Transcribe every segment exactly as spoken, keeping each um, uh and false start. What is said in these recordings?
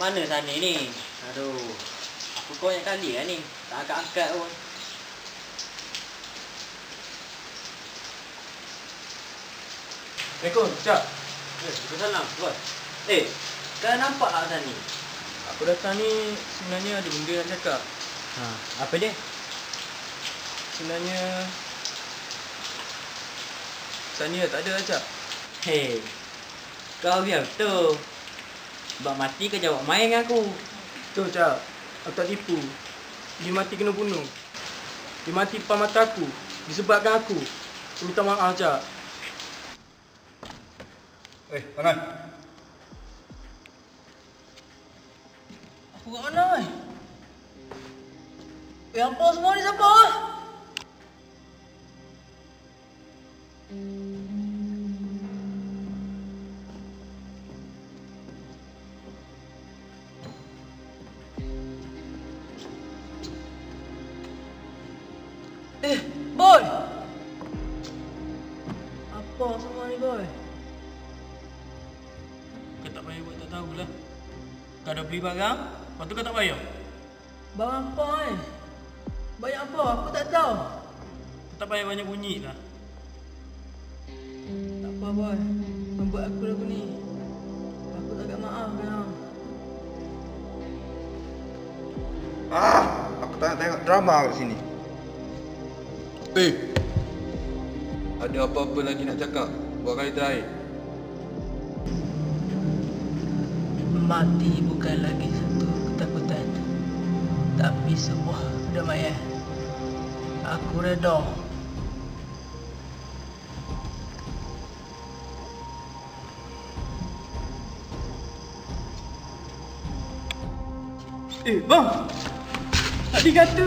Mana Sani ni? Aduh. Aku banyak kali lah ni. Tak angkat-angkat pun. Assalamualaikum, Cak. Eh, Waalaikumsalam. Bos. Eh, dah nampak tak Sani? Aku datang ni sebenarnya ada benda nak cakap. Ha, apa dia? Sebenarnya Sani dah tak ada lah, Cak. Hei, kau biar betul. Sebab mati kau jawab main dengan aku. Betul, Cak. Aku tak tipu. Dia mati kena bunuh. Dia mati depan mata aku. Disebabkan aku. Aku minta maaf, Cak. Eh, tangan. Aku kat mana eh? Eh, apa semua ni siapa? Eh, boy! Apa semua ni, boy? Kau tak payah buat tak tahulah. Kau dah beli barang, lepas tu kau tak bayar. Barang apa eh? Banyak apa? Aku tak tahu. Kau tak payah banyak bunyi lah. Tak apa, boy. Membuat aku lagu ni. Aku tak agak maaf kau. Ah, aku tak nak tengok drama kat sini. Eh, ada apa-apa lagi nak cakap? Buat kali terakhir. Mati bukan lagi satu ketakutan, tapi sebuah kedamaian. Aku reda. Eh, bang! Tadi kata...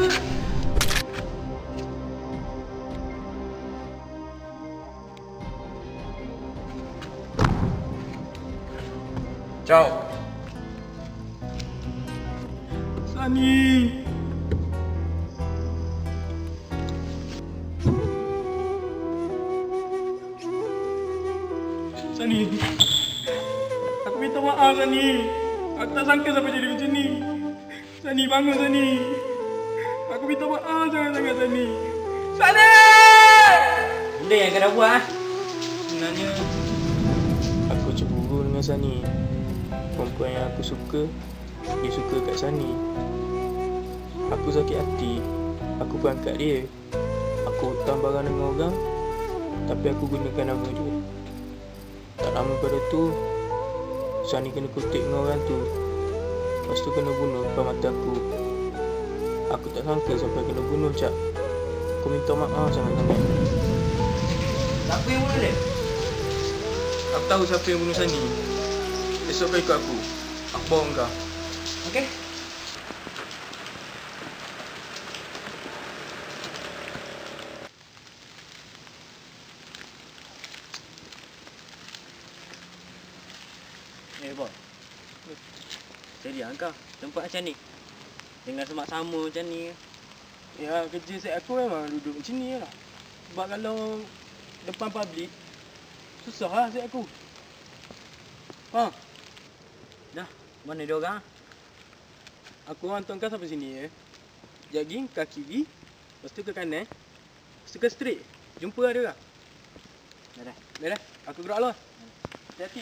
Ciao. Sani! Sani! Aku minta maaf, Sani! Aku tak sangka sampai jadi macam ni. Sani, bangun, Sani! Aku minta maaf sangat-sangat, Sani! Sani! Benda yang kau dah buat ah. Sebenarnya aku cemburu dengan Sani. Perempuan yang aku suka, dia suka kat Sani. Aku sakit hati. Aku berangkat dia. Aku hutang barang dengan orang, tapi aku gunakan nama dia. Tak lama pada tu, Sani kena kutip dengan orang tu. Lepas tu kena bunuh depan mata aku. Aku tak sangka sampai kena bunuh, Cak. Aku minta maaf sangat-sangat. Siapa yang bunuh dia? Aku tahu siapa yang bunuh Sani. Esok kau ikut aku. Aku bawa kau. Okey. Eh, boy. Serius kau tempat macam ni? Dengan semak sama macam ni. Ya, kerja set aku memang duduk macam ni lah. Sebab kalau depan public, susah lah set aku. Ha? Dah, mana dia orang? Aku hantar kau sampai sini eh. Jogging ke kiri, lepas tu ke kanan, lepas tu ke straight. Jumpa lah dia orang. Dah dah. Dah dah, aku gerak lah. Hati-hati.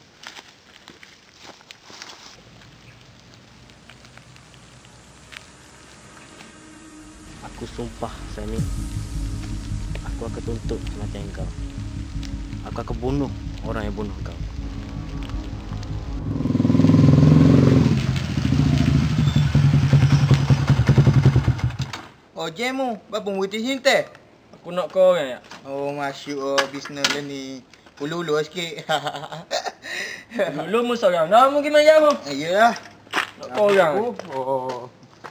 Aku sumpah Sani, aku akan tuntut kematian kau. Aku akan bunuh orang yang bunuh kau. Oh, jemu. Bapa murid sini teh. Aku nak kau kan ya? Oh, masuk oh bisnes lah ni. Ulu-ulu sikit. Dulu mu seorang dah mungkin main jamu. Iyalah. Nak kau orang. Oh.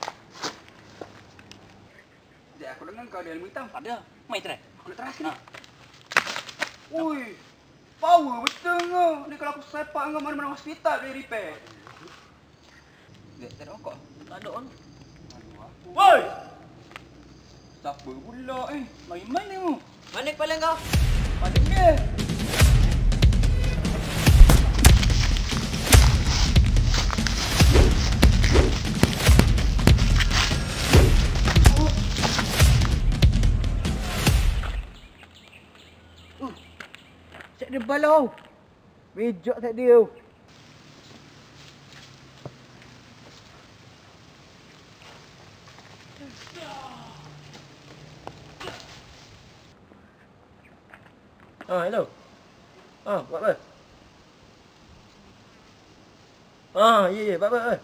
Sekejap, aku dengar kau ada ilmu hitam. Ada. Mai try. Aku nak terasa ni. Ui, power betul kau. Ni kalau aku sepak kau mana-mana hospital dia repair. Tak ada rokok. Tak ada on. Woi! Siapa pula eh? Main-main ni mu. Mana kepala kau? Pada dia. depan lah. Bijak tak dia. Ah, hello. Ah, buat apa? Ah, ya, ya, buat apa?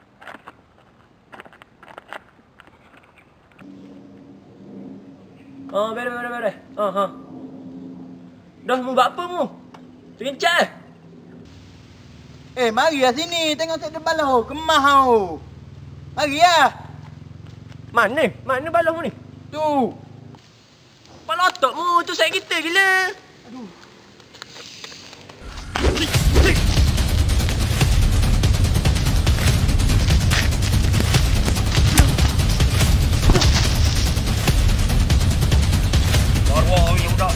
Ah, beres, beres, beres. Ah, ha. Dah, mu buat apa mu? Terincat. Eh, mari lah sini. Tengok tak depan lah. Kemah kau. Mari lah. Mana? Mana balah mu ni? Tu. Kepala otak mu, tu saya kita gila. Aduh. Arwah yang budak.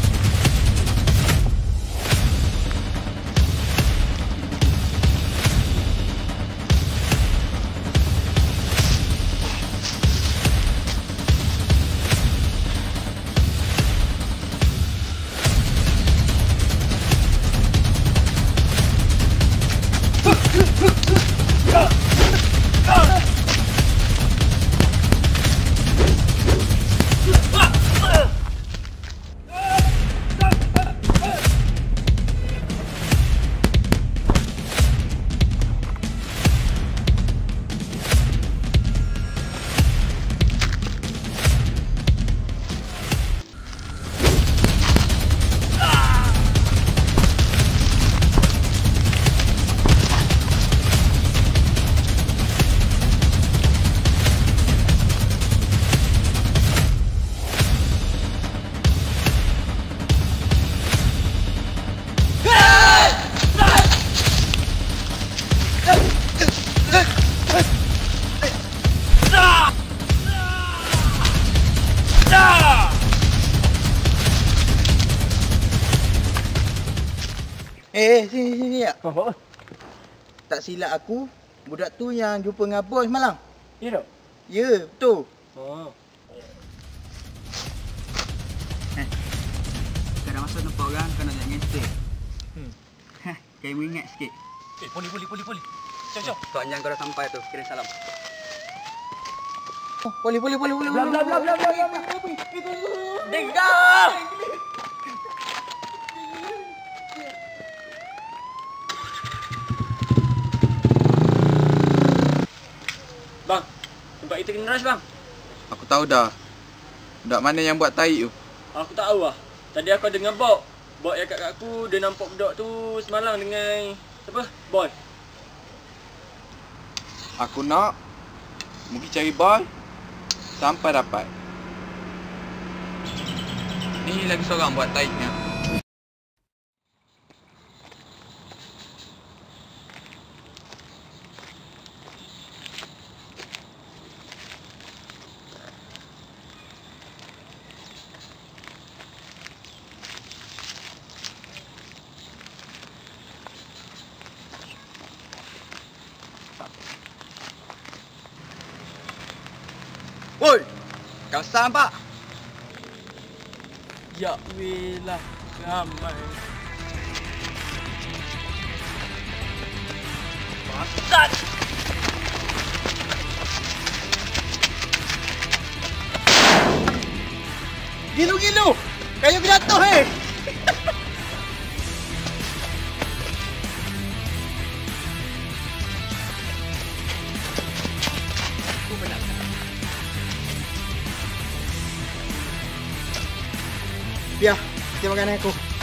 Eh, sini, sini, sini. Oh, apa? Tak silap aku, budak tu yang jumpa dengan bos malam. Ya tak? Ya, betul. Oh. Eh, kau dah masuk nampak orang, kau nak jangan gangster. Hmm. Hah, kau ingat sikit. Eh, poli, poli, poli, poli. Jom, jom. Kau yang kau dah sampai tu, kirim salam. Oh, boleh, boleh, boleh, boleh. Blam, blam, blam, blam, blam, blam. Dengar! Bang, tempat kita kena rush bang. Aku tahu dah. Budak mana yang buat tahi tu? Aku tak tahu lah. Tadi aku ada dengan Bok. Bok yang kat aku, dia nampak budak tu semalam dengan apa? Boy. Aku nak mungkin cari boy sampai dapat. Ni lagi seorang buat tahinya. Woi, kau sampak. Ya welah, ramai. Bangsat! Gilu-gilu. Kayu jatuh eh. Biar, kita makan aku.